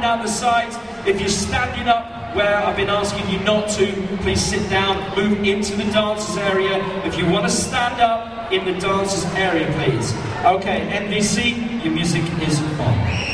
down the sides. If you're standing up where I've been asking you not to, please sit down, move into the dancers area. If you want to stand up in the dancers area, please. Okay, NBC, your music is on.